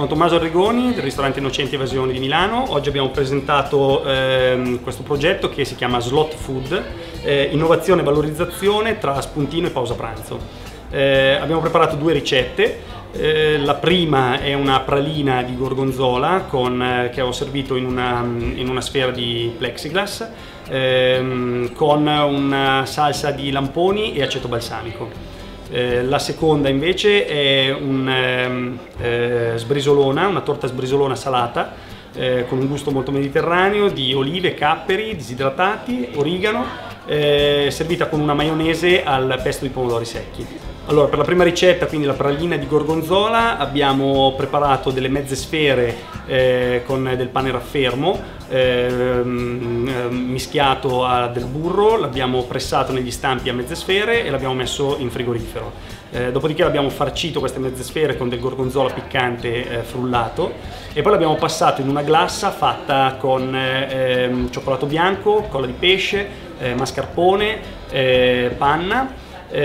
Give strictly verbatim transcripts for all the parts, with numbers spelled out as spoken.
Sono Tommaso Arrigoni del ristorante Innocenti Evasioni di Milano. Oggi abbiamo presentato ehm, questo progetto che si chiama Slot Food, eh, innovazione e valorizzazione tra spuntino e pausa pranzo. Eh, abbiamo preparato due ricette. Eh, la prima è una pralina di gorgonzola con, eh, che ho servito in una, in una sfera di plexiglass ehm, con una salsa di lamponi e aceto balsamico. Eh, la seconda invece è un ehm, eh, sbrisolona, una torta sbrisolona salata eh, con un gusto molto mediterraneo di olive, capperi disidratati, origano, eh, servita con una maionese al pesto di pomodori secchi. Allora, per la prima ricetta, quindi la pralina di gorgonzola, abbiamo preparato delle mezze sfere eh, con del pane raffermo eh, mischiato a del burro, l'abbiamo pressato negli stampi a mezze sfere e l'abbiamo messo in frigorifero. Eh, dopodiché l'abbiamo farcito queste mezze sfere con del gorgonzola piccante eh, frullato e poi l'abbiamo passato in una glassa fatta con eh, cioccolato bianco, colla di pesce, eh, mascarpone, eh, panna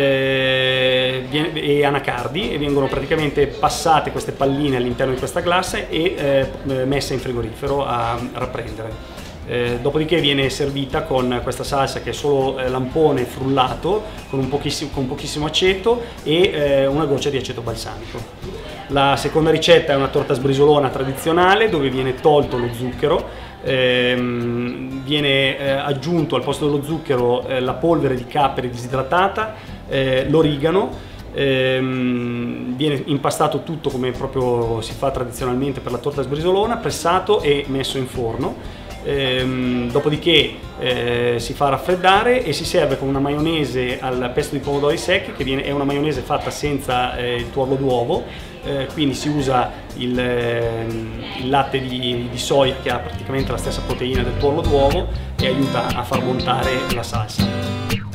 e anacardi, e vengono praticamente passate queste palline all'interno di questa glassa e eh, messe in frigorifero a rapprendere. Eh, dopodiché viene servita con questa salsa che è solo eh, lampone frullato con, un pochissimo, con pochissimo aceto e eh, una goccia di aceto balsamico. La seconda ricetta è una torta sbrisolona tradizionale dove viene tolto lo zucchero. Ehm, viene eh, aggiunto al posto dello zucchero eh, la polvere di capperi disidratata, eh, l'origano, ehm, viene impastato tutto come proprio si fa tradizionalmente per la torta sbrisolona, pressato e messo in forno. Ehm, dopodiché eh, si fa raffreddare e si serve con una maionese al pesto di pomodori secchi, che viene, è una maionese fatta senza eh, il tuorlo d'uovo, eh, quindi si usa il, eh, il latte di, di soia che ha praticamente la stessa proteina del tuorlo d'uovo e aiuta a far montare la salsa.